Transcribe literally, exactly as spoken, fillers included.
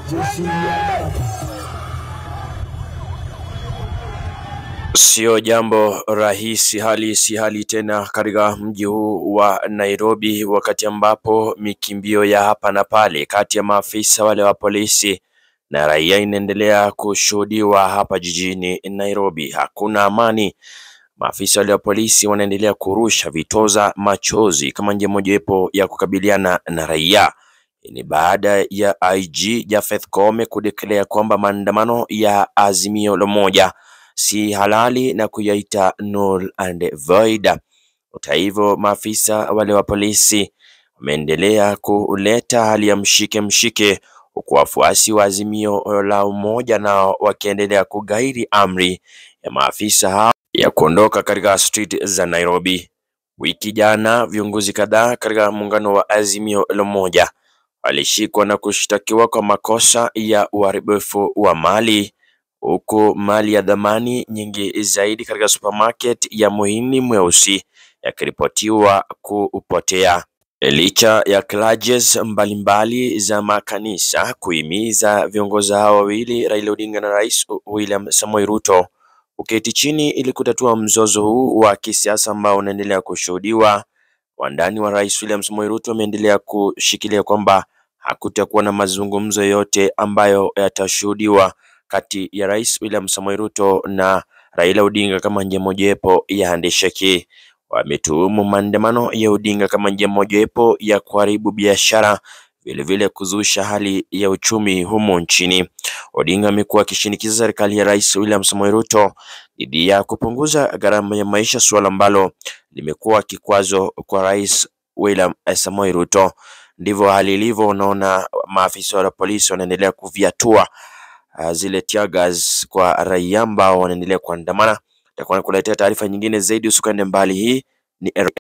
Sio jambo rahisi, hali si hali tena katika mji huu wa Nairobi, wakati ambapo mikimbio ya hapa na pale kati ya maafisa wale wa polisi na raia inaendelea kushuhudiwa hapa jijini Nairobi. Hakuna amani. Maafisa wale wa polisi wanaendelea kurusha vitoza machozi kama njia mojawapo ya kukabiliana na raia. Ni baada ya I G Japhet Koome kudeclare kwamba maandamano ya Azimio la Umoja si halali na kuyaita null and void. Hata hivyo, maafisa wale wa polisi wameendelea kuleta hali ya mshike mshike, huku wafuasi wa Azimio la Umoja na wakiendelea kugairi amri ya maafisa hao ya kuondoka katika street za Nairobi. Wiki jana viongozi kadhaa katika muungano wa Azimio la Umoja walishikwa na kushtakiwa kwa makosa ya uharibifu wa mali, huku mali ya dhamani nyingi zaidi katika supermarket ya Muhini Mweusi yakiripotiwa kupotea. Licha ya clergies mbalimbali za makanisa kuhimiza viongozi hao wawili, Raila Odinga na Rais William Samoei Ruto, uketi chini ili kutatua mzozo huu wa kisiasa ambao unaendelea kushuhudiwa, wandani wa Rais William Samoei Ruto wameendelea kushikilia kwamba hakutakuwa na mazungumzo yote ambayo yatashuhudiwa kati ya Rais William Samoei Ruto na Raila Odinga kama njia mojawapo ya handshake. Wametuhumu maandamano ya Odinga kama njia mojawapo ya kuharibu biashara, vile vile kuzusha hali ya uchumi humo nchini. Odinga amekuwa akishinikiza serikali ya Rais William Samoei Ruto dhidi ya kupunguza gharama ya maisha, suala ambalo limekuwa kikwazo kwa Rais William Samoei Ruto. Ndivyo hali ilivyo. Unaona maafisa wa polisi wanaendelea kuviatua uh, zile tear gas kwa raia ambao wanaendelea kuandamana. Takuwa nakuletea taarifa nyingine zaidi, usikende mbali. Hii ni